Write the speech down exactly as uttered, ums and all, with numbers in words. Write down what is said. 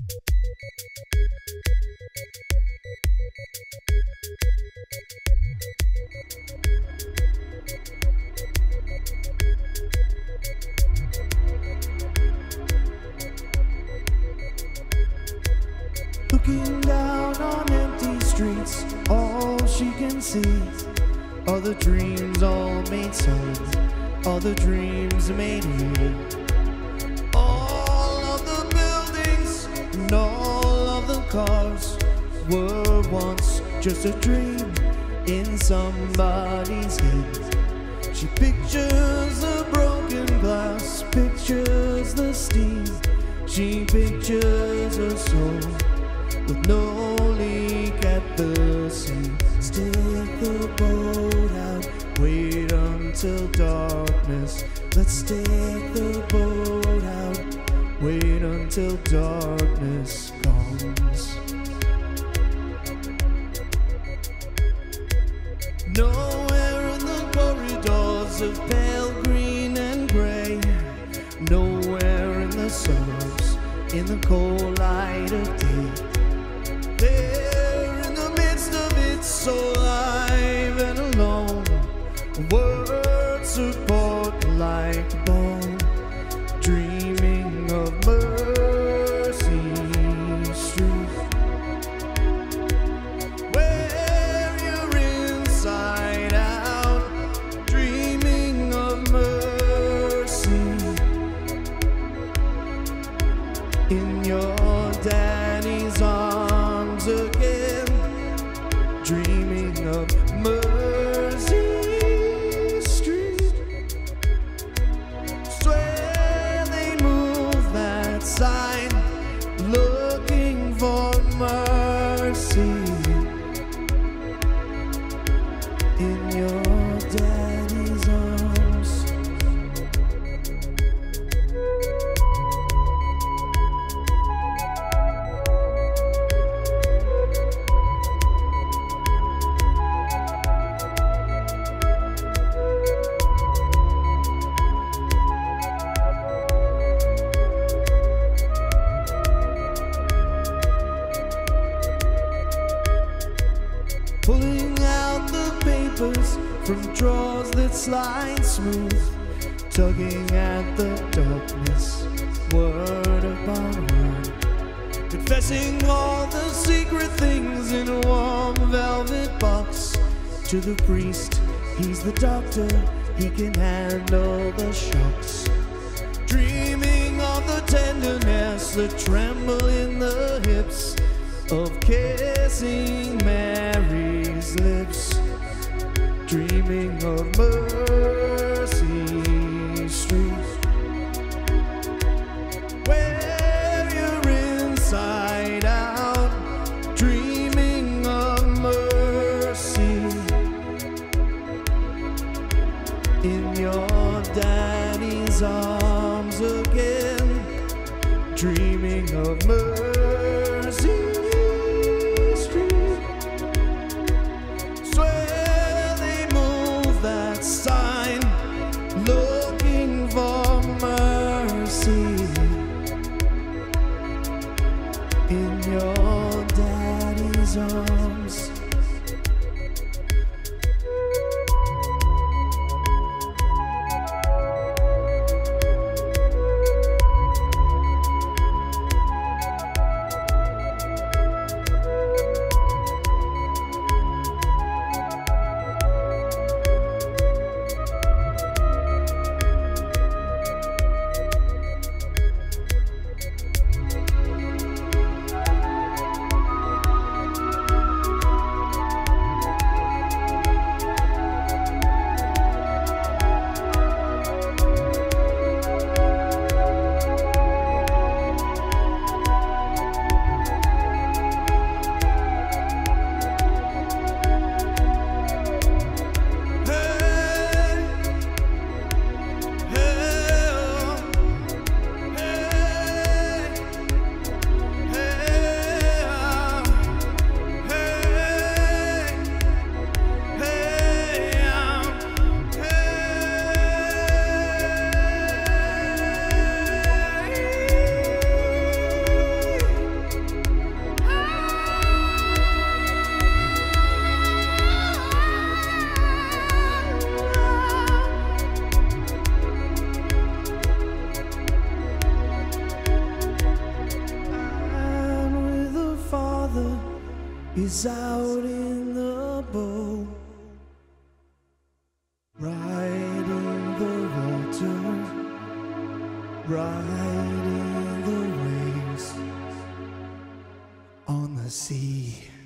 Looking down on empty streets, all she can see are the dreams all made solid, all the dreams made real. All of the buildings and all of the cars were once just a dream in somebody's head. She pictures the broken glass, pictures the steam. She pictures her soul with no leak at the sea. Stick the boat out, wait until darkness. Let's stick the boat out, wait until darkness comes. Nowhere in the corridors of pale green and gray, nowhere in the suburbs, in the cold light of day. There in the midst of it, so alive and alone, words support like a bone, dreaming of Mercy Street, where you're inside out, dreaming of mercy in your daddy's arms again, dreaming of Mercy Street. Swear they move that sign, looking for mercy in your daddy's arms. Pulling out the papers from drawers that slide smooth, tugging at the darkness, word upon word, confessing all the secret things in a warm velvet box. To the priest, he's the doctor, he can handle the shocks. Dreaming of the tenderness, the tremble in the hips, of kissing Mary's lips, dreaming of Mercy Street, where you're inside out, dreaming of mercy in your daddy's arms again, dreaming of mercy. Sign, looking for mercy in your daddy's arms. riding the waves on the sea.